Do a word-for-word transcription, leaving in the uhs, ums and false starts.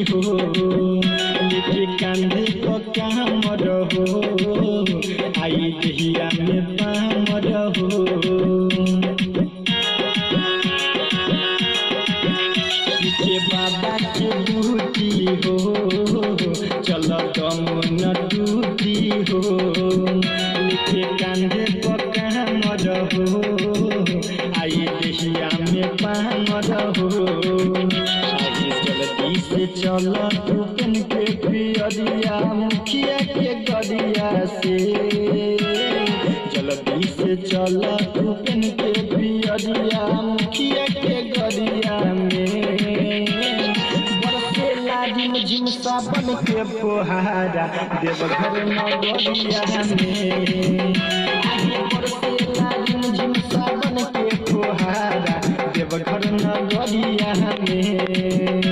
हो लेके कांधे को कामर हो आई दहिया में पामर हो के बाबा के बूटी हो चल दम न टूटी हो लेके कांधे को कामर हो आई दहिया में पामर हो जल्दी से चल तू कन के पियरिया मुखिया के गरिया से जल्दी से चल तू कन के पियरिया मुखिया के गरिया में बरसेला झिम झिम सावन के फुहारा देवघर नगरिया में बरसेला झिम झिम सावन के फुहारा देवघर नगरिया में।